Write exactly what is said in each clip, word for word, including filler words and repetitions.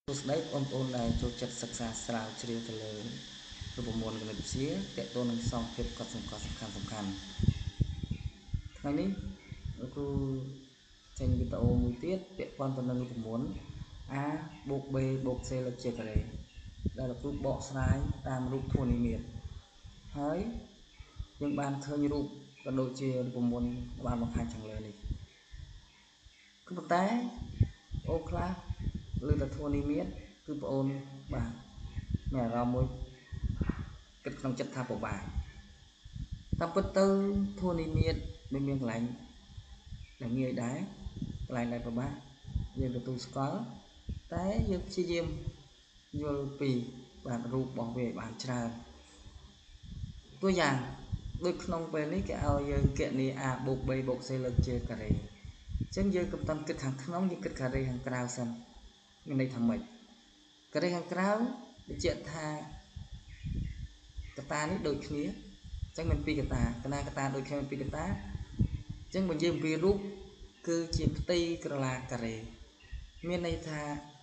Tôi sẽ đấy ôm ôn này cho chất sắc xa sào chìa từ lờiรูปมวลกันเลยเสียแต่ตัวหนึ่งสองเก็บก็สำคัญสำคัญสำคัญថ្ងៃនេះគ្រូចេញវីដេអូមួយទៀតពាក់ព័ន្ធទៅនឹងរូបមន្ត a បូក b បូក c លើកជាការ៉េដែលគ្រូបកស្រាយតាមរូបធននិមិត្តហើយយើងបានឃើញរូបក៏ដូចជារូបមន្តបានបង្ហាញខាងលើនេះគឺប៉ុន្តែអូខ្លះលើតែធននិមិត្តគឺបងអូនបាទមានអារម្មណ៍មួយគិតក្នុងចិត្តថាពិបាកតាមពិតទៅធននិមិត្តមិនមានកន្លែងដែលងាយដែរកន្លែងដែលពិបាកយើងទទួលស្គាល់តែយើងព្យាយាមយល់ពីបាទរូបរបស់វាឲ្យបានច្រើនตัวอย่างដូចក្នុងពេលនេះគេឲ្យយើងគណនា a បូក b បូក c លើកជាការ៉េអញ្ចឹងយើងកំតាំគិតខាងក្នុងយើងគិតការ៉េខាងក្រៅសិនមានន័យថាម៉េចការ៉េខាងក្រៅបញ្ជាក់ថាកតានេះដូចគ្នាអញ្ចឹងមានពីរកតាកណាកតាដូចគ្នាមានពីរកតាអញ្ចឹងបើយើងពីរូបគឺជាផ្ទៃក្រឡាការ៉េមានន័យថា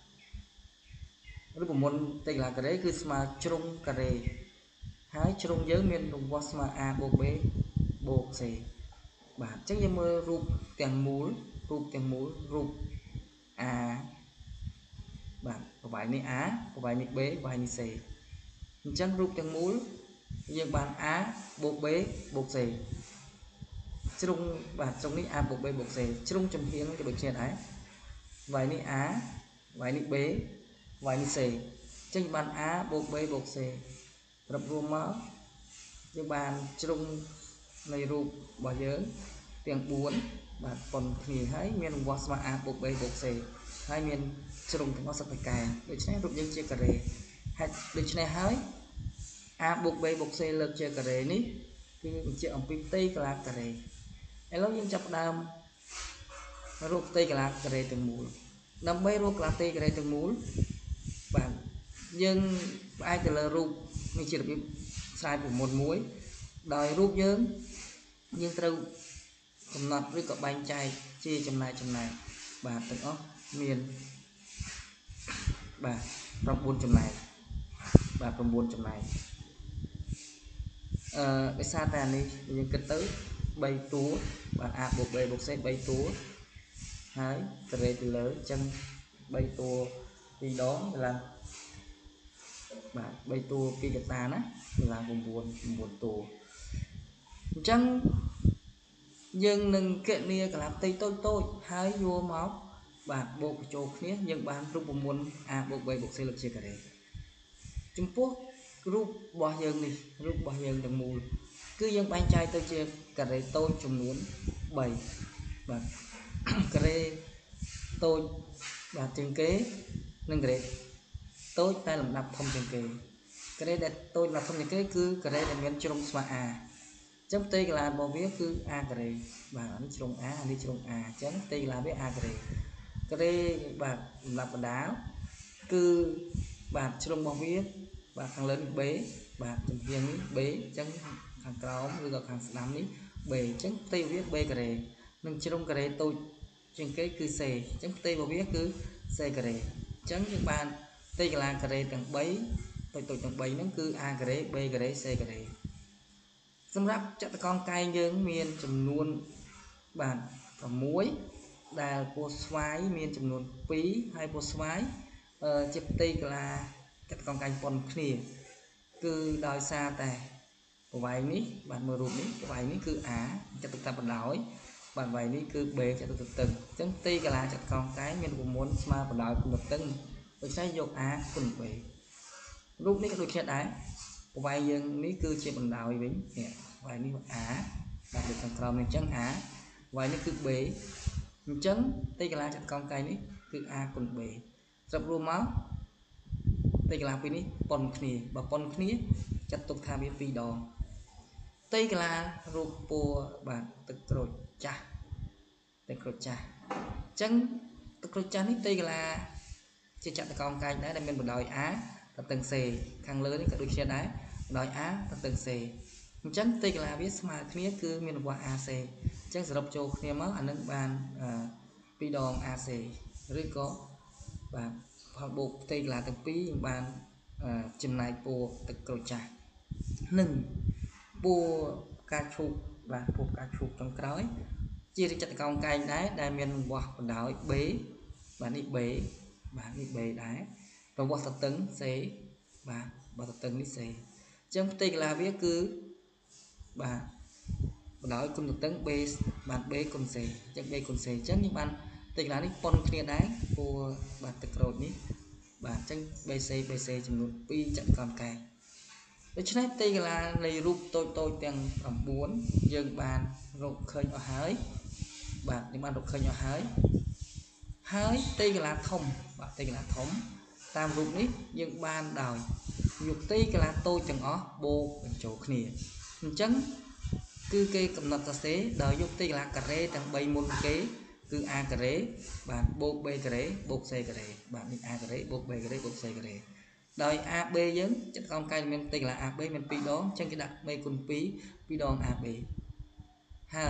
រូបមន្តផ្ទៃក្រឡាការ៉េគឺស្មើជ្រុងការ៉េហើយជ្រុងយើងមានរង្វាស់ស្មើ a បូក b បូក c បាទអញ្ចឹងយើងមើលរូបទាំងមូលរូបទាំងមូលរូប a បាទប្រវែងនេះ a ប្រវែងនេះ b ប្រវែងនេះ c អញ្ចឹងរូបទាំងមូលយើងបាន a បូក b បូក c ជ្រុងបាទជ្រុងនេះ a បូក b បូក c ជ្រុងចំហៀងក៏ដូចគ្នាដែរប្រវែងនេះ a ប្រវែងនេះ b ប្រវែងនេះ c អញ្ចឹងបាន a បូក b បូក c រាប់រួមមកយើងបានជ្រុងនៃរូបរបស់យើងទាំងបួនបាទប៉ុនគ្នាហើយមានរង្វាស់ស្មើ a បូក b បូក c ហើយមានជ្រុងទាំងអស់សឹកតែកែដូច្នេះរូបយើងជាការ៉េហើយដូច្នេះហើយ a បូក b បូក c លើកជាការ៉េនេះគឺបញ្ជាក់អំពីផ្ទៃកន្លះការ៉េឥឡូវយើងចាប់ផ្ដើមរូបផ្ទៃកន្លះការ៉េទាំងមូលដើម្បីរូបកន្លះផ្ទៃការ៉េទាំងមូលបាទយើងផ្អែកទៅលើរូបនេះជារបៀបស្រាយប្រមូលមួយដោយរូបយើងយើងត្រូវកំណត់ឬក៏បែងចែកជាចំណែកចំណែកបាទទាំងអស់មានបាទ9ចំណែកបាទ9ចំណែកអឺដោយសារតែអានេះយើងគិតទៅ3តួបាទ a បូក b បូក c 3តួហើយការ៉េពីលើអញ្ចឹង3តួពីរដងឡើងបាទ3តួពីរកតាណាឡើង9 9តួអញ្ចឹងយើងនឹងគណនាកន្លះផ្ទៃតូចតូចហើយយកមកបាទបូកបញ្ចូលគ្នាយើងបានរូបមន្ត a បូក b បូក c លើកជាការ៉េចំពោះរូបរបស់យើងនេះរូបរបស់យើងទាំងមូលគឺយើងបែងចែកទៅជាការ៉េតូចចំនួន3បាទការ៉េតូចបាទជាងគេនិងការ៉េតូចតែលំដាប់ធំជាងគេការ៉េដែលតូចលំដាប់ធំជាងគេគឺការ៉េដែលមានជ្រុងស្មើ a អញ្ចឹងផ្ទៃកន្លះរបស់វាគឺ a ការ៉េបាទនេះជ្រុង a នេះជ្រុង a អញ្ចឹងផ្ទៃកន្លះវា a ការ៉េការ៉េបាទលំដាប់បណ្ដាលគឺបាទជ្រុងរបស់វាបាទខាងលើនេះ b បាទចំហៀងនេះ b អញ្ចឹងខាងក្រោមឬក៏ខាងស្ដាំនេះ b អញ្ចឹងផ្ទៃវា b ការ៉េនិងជ្រុងការ៉េតូចជាងគេគឺ c អញ្ចឹងផ្ទៃរបស់វាគឺ c ការ៉េអញ្ចឹងយើងបានផ្ទៃកន្លះការ៉េទាំង3តូចតូចទាំង3ហ្នឹងគឺ a ការ៉េ b ការ៉េ c ការ៉េសម្រាប់ចតុកោណកែងយើងមានចំនួនបាទ6ដែលពណ៌ស្វាយមានចំនួន2ហើយពណ៌ស្វាយជាផ្ទៃកន្លះចតុកោណកែងប៉ុនគ្នាគឺដោយសារតែប្រវែងនេះបាទមើលរូបនេះប្រវែងនេះគឺ a ចតុតាបណ្ដោយបាទប្រវែងនេះគឺ b ចតុទទឹងអញ្ចឹងផ្ទៃកន្លះចតុកោណកែងមានរូបមន្តស្មើបណ្ដោយគុណទឹងដូច្នេះយក a គុណ b រូបនេះក៏ដូចគ្នាដែរប្រវែងយើងនេះគឺជាបណ្ដោយវិញនេះប្រវែងនេះ a បាទដូចខាងក្រោមនេះអញ្ចឹង a ប្រវែងនេះគឺ b អញ្ចឹងផ្ទៃកន្លះចតុកោណកែងនេះគឺ a គុណ b ស្រាប់រួមមកផ្ទៃកន្លះពីរនេះប៉ុនគ្នាបើប៉ុនគ្នាចាត់ទុកថាវាពីរដងផ្ទៃកន្លះរូបពណ៌បាទទឹកក្រូចចាស់ទឹកក្រូចចាស់អញ្ចឹងទឹកក្រូចចាស់នេះផ្ទៃកន្លះជាចតុកោណកែងដែរដែលមានបណ្ដោយ a ទៅទាំង c ខាងលើនេះក៏ដូចគ្នាដែរបណ្ដោយ a ទៅទាំង c អញ្ចឹងផ្ទៃកន្លះវាស្មើគ្នាគឺមានរង្វាស់ ac អញ្ចឹងសរុបចូលគ្នាមកអានឹងបានពីរដង ac ឬក៏បាទផលបូកផ្ទៃកន្លះទាំងពីរយើងបានចំណាយពណ៌ទឹកក្រូចចាស់និងពណ៌ផ្កាឈូកបាទពណ៌ផ្កាឈូកចុងក្រោយជាចតុកោណកែងដែរដែលមានវាស់បណ្ដោយ B បាទនេះ B បាទនេះ B ដែរប្រវាស់ទទឹង C បាទបើទទឹងនេះ C អញ្ចឹងផ្ទៃកន្លះវាគឺបាទបណ្ដោយគុណទទឹង B បាទ B គុណ C អញ្ចឹង B គុណ C អញ្ចឹងយើងបានផ្ទៃកន្លះនេះប៉ុនគ្នាដែរពណ៌បាទទឹកក្រូចនេះបាទអញ្ចឹង B C B C ចំនួនពីរចតុកោណកែងដូច្នេះផ្ទៃកន្លះនៃរូបតូចតូចទាំង9យើងបានរកឃើញអស់ហើយបាទយើងបានរកឃើញអស់ហើយហើយផ្ទៃកន្លះធំបាទផ្ទៃកន្លះធំតាមរូបនេះយើងបានដោយយកផ្ទៃកន្លះតូចទាំងអស់បូកបញ្ចូលគ្នាអញ្ចឹងគឺគេកំណត់សរសេរដោយយកផ្ទៃកន្លះការ៉េទាំង3មុនគេគឺ a ការ៉េបាទបូក b ការ៉េបូក c ការ៉េបាទនេះ a ការ៉េបូក b ការ៉េបូក c ការ៉េដោយ a b យើងចតុកោណកែងមានផ្ទៃកន្លះ a b មានពីរដងអញ្ចឹងគេដាក់ b គុណពីរ ពីរដង a b ហើយ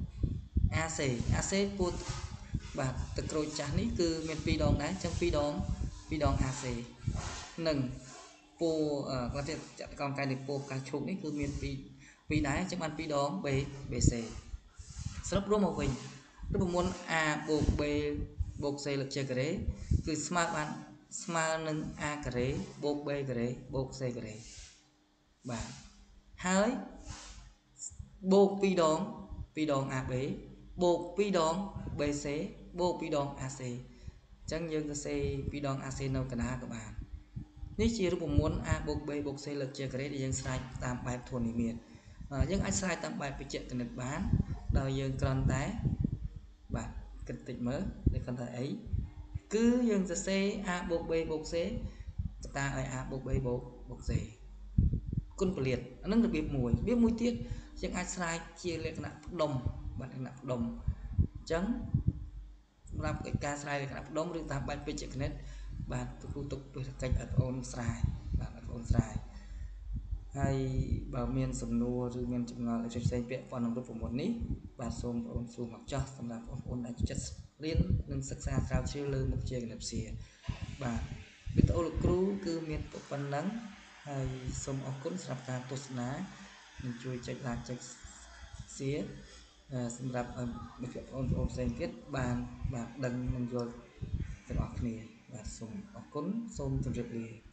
a c a c ពូតបាទទឹកក្រូចចាស់នេះគឺមានពីរដងដែរអញ្ចឹងពីរដងពីរដង a c និងពូគាត់ទៀតចតុកោណកែងនៃពូផ្កាឈូកនេះគឺមានពីរពីរដែរអញ្ចឹងបានពីរដង b b c សរុបរួមមកវិញរូបមន្ត a បូក b បូក c លើកជាការ៉េគឺស្មើបានស្មើនឹង a ការ៉េបូក b ការ៉េបូក c ការ៉េបាទហើយបូកពីរដងពីរដង a b បូកពីរដង b c បូកពីរដង a c អញ្ចឹងយើងសរសេរពីរដង a c នៅកណ្ដាលក៏បាននេះជារូបមន្ត a បូក b បូក c លើកជាការ៉េដែលយើងស្រេចតាមបែបធននិមិត្តយើងអាចស្រេចតាមបែបបច្ចេកគណិតបានដោយយើងគ្រាន់តែបាទគិតតិចមើលនេះគ្រាន់តែអីគឺយើងសរសេរ a បូក b បូក c កតាឲ្យ a បូក b បូកបូក c គុណពលិតអានឹងរបៀបមួយរបៀបមួយទៀតយើងអាចស្រេចជាលក្ខណៈផ្ដុំបាទលក្ខណៈផ្ដុំអញ្ចឹងសម្រាប់កិច្ចការស្រ័យលក្ខណៈផ្ដុំឬតាមបែបបច្ចេកគណិតបាទគ្រូទុកទស្សនកិច្ចឲ្យបងអូនស្រាយបាទបងអូនស្រាយហើយបើមានសំណួរឬមានចម្ងល់ផ្សេងៗពាក់ព័ន្ធនឹងរូបមន្តនេះបាទសូមបងអូនសួរមកចោះសម្រាប់បងប្អូនដែលចិត្តរៀននិងសិក្សាស្រាវជ្រាវលើមុខវិជ្ជាគណិតវិទ្យាបាទវីដេអូលោកគ្រូគឺមានប៉ុណ្ណឹងហើយសូមអរគុណសម្រាប់ការទស្សនានិងជួយចុច like ចុច share សម្រាប់មិត្តភក្តិបងប្អូនផ្សេងទៀតបានបាទដឹងនិងយល់ទាំងអស់គ្នាបាទសូមអរគុណសូមជម្រាបលា